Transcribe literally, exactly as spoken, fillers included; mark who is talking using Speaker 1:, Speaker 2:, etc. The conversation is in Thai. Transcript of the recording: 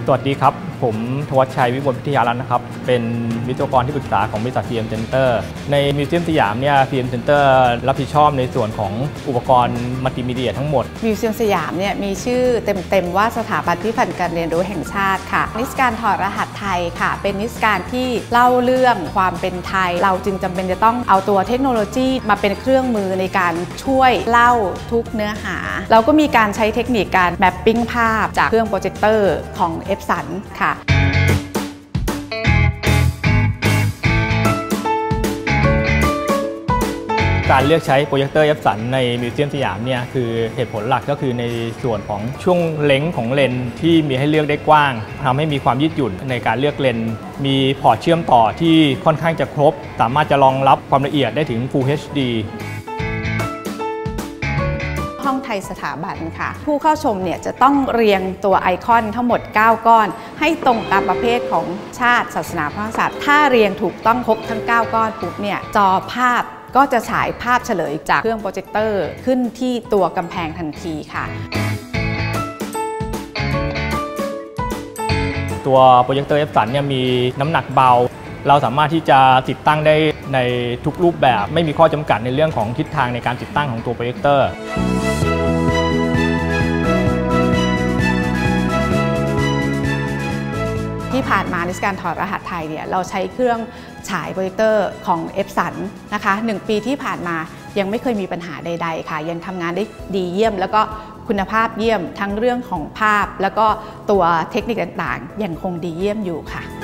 Speaker 1: สวัสดีครับผมธวัชชัยวิมลพิทยารัตน์นะครับเป็นวิศวกรที่ปรึกษาของบริษัท พี เอ็ม Center ในมิวเซียมสยามเนี่ย พี เอ็ม Center รับผิดชอบในส่วนของอุปกรณ์มัลติมีเดียทั้งหมด
Speaker 2: มิวเซียมสยามเนี่ยมีชื่อเต็มๆว่าสถาบันพิพิธภัณฑ์การเรียนรู้แห่งชาติค่ะนิทรรศการถอดรหัสไทยค่ะเป็นนิทรรศการที่เล่าเรื่องความเป็นไทยเราจึงจำเป็นจะต้องเอาตัวเทคโนโลยีมาเป็นเครื่องมือในการช่วยเล่าทุกเนื้อหาเราก็มีการใช้เทคนิคการแมปปิ้งภาพจากเครื่องโปรเจคเตอร์ของ เอฟสัน ค่ะ
Speaker 1: การเลือกใช้โปรเจคเตอร์ เอฟสัน ในมิวเซียมสยามเนี่ยคือเหตุผลหลักก็คือในส่วนของช่วงเล็งของเลนส์ที่มีให้เลือกได้กว้างทำให้มีความยืดหยุ่นในการเลือกเลนส์มีพอร์ตเชื่อมต่อที่ค่อนข้างจะครบสามารถจะรองรับความละเอียดได้ถึง Full เอช ดี
Speaker 2: ห้องไทยสถาบันค่ะผู้เข้าชมเนี่ยจะต้องเรียงตัวไอคอนทั้งหมดเก้าก้อนให้ตรงตามประเภทของชาติศาสนาพระมหากษัตริย์ถ้าเรียงถูกต้องครบทั้งเก้าก้อนปุ๊บเนี่ยจอภาพก็จะฉายภาพเฉลยจากเครื่องโปรเจคเตอร์ขึ้นที่ตัวกำแพงทันทีค่ะ
Speaker 1: ตัวโปรเจคเตอร์ เอฟสัน เนี่ยมีน้ำหนักเบาเราสามารถที่จะติดตั้งได้ในทุกรูปแบบไม่มีข้อจำกัดในเรื่องของทิศทางในการติดตั้งของตัวโปรเจคเตอร์
Speaker 2: ที่ผ่านมาในการถอดรหัสไทยเนี่ยเราใช้เครื่องฉายโปรเจคเตอร์ของ เอฟสัน นะคะหนึ่งปีที่ผ่านมายังไม่เคยมีปัญหาใดๆค่ะยังทำงานได้ดีเยี่ยมแล้วก็คุณภาพเยี่ยมทั้งเรื่องของภาพแล้วก็ตัวเทคนิคต่างๆยังคงดีเยี่ยมอยู่ค่ะ